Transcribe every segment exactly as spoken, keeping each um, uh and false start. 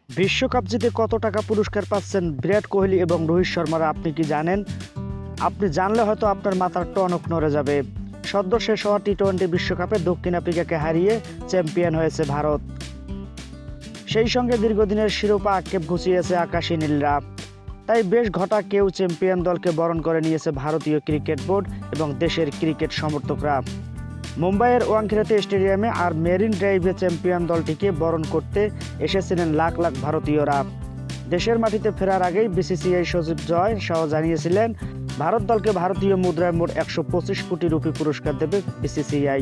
বিশ্বকাপ জিতে কত টাকা পুরস্কার পাচ্ছেন বিরাট কোহলি এবং রোহিত শর্মারা, আপনি কি জানেন? আপনি জানলে হয়তো আপনার মাথার টনক নড়ে যাবে। সদ্য শেষ হওয়া টি টোয়েন্টি বিশ্বকাপে দক্ষিণ আফ্রিকাকে হারিয়ে চ্যাম্পিয়ন হয়েছে ভারত। সেই সঙ্গে দীর্ঘদিনের শিরোপা আক্ষেপ ঘুচিয়েছে আকাশী নীলরা। তাই বেশ ঘটা কেউ চ্যাম্পিয়ন দলকে বরণ করে নিয়েছে ভারতীয় ক্রিকেট বোর্ড এবং দেশের ক্রিকেট সমর্থকরা। মুম্বাইয়ের ওয়াংখেড়ে স্টেডিয়ামে আর মেরিন ড্রাইভে চ্যাম্পিয়ন দলটিকে বরণ করতে এসেছিলেন লাখ লাখ ভারতীয়রা। দেশের মাটিতে ফেরার আগেই বিসিসিআই সচিব জয় শাহ জানিয়েছিলেন, ভারত দলকে ভারতীয় মুদ্রায় মোট একশো পঁচিশ কোটি রুপি পুরস্কার দেবে বিসিসিআই।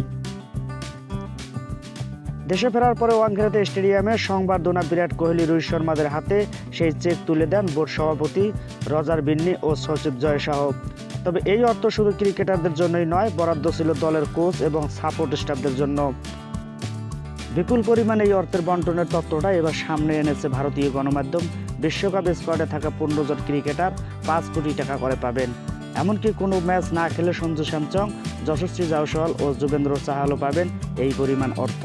দেশে ফেরার পরে ওয়াংখেড়ে স্টেডিয়ামে সংবর্ধনা বিরাট কোহলি, রোহিত শর্মাদের হাতে সেই চেক তুলে দেন বোর্ড সভাপতি রজার বিন্নি ও সচিব জয় শাহ। তবে এই অর্থ শুধু ক্রিকেটারদের জন্যই নয়, বরাদ্দ ছিল দলের কোচ এবং সাপোর্ট স্টাফদের জন্য। বিপুল পরিমাণে এই অর্থের বন্টনের তথ্যটা এবার সামনে এনেছে ভারতীয় গণমাধ্যম। বিশ্বকাপ স্কোয়াডে থাকা পনেরো জন ক্রিকেটার পাঁচ কোটি টাকা করে পাবেন। এমনকি কোনো ম্যাচ না খেলে সঞ্জু স্যামসং, যশস্বী জায়সওয়াল ও যুবেন্দ্র চাহালও পাবেন এই পরিমাণ অর্থ।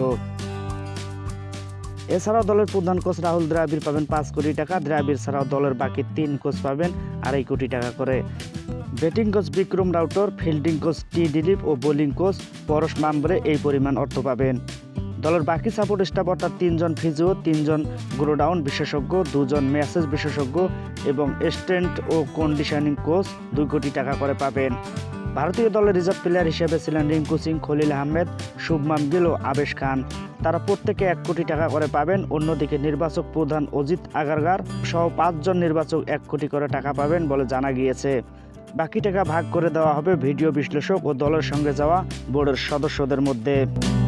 এছাড়াও দলের প্রধান কোচ রাহুল দ্রাবিড় পাবেন পাঁচ কোটি টাকা। দ্রাবিড় ছাড়াও দলের বাকি তিন কোচ পাবেন আড়াই কোটি টাকা করে। Batting coach Vikram Rathour, fielding coach T Dilip ও বোলিং কোচ পরশ মামবরে এই পরিমাণ অর্থ পাবেন। দলের বাকি সাপোর্ট স্টাফ অর্থাৎ তিনজন ফিজিও, তিনজন গোডাউন বিশেষজ্ঞ, দুজন ম্যাসেজ বিশেষজ্ঞ এবং স্ট্রেন্থ ও কন্ডিশনিং কোচ দুই কোটি টাকা করে পাবেন। ভারতীয় দলের রিজার্ভ প্লেয়ার হিসেবে ছিলেন রিঙ্কু সিং, খলিল আহমেদ, শুভমান গিল ও আবেশ খান। তারা প্রত্যেকে এক কোটি টাকা করে পাবেন। অন্যদিকে নির্বাচক প্রধান অজিত আগারকার সহ পাঁচজন নির্বাচক এক কোটি করে টাকা পাবেন বলে জানা গিয়েছে। বাকি টাকা ভাগ করে দেওয়া হবে ভিডিও বিশ্লেষক ও দলের সঙ্গে যাওয়া বোর্ডের সদস্যদের মধ্যে।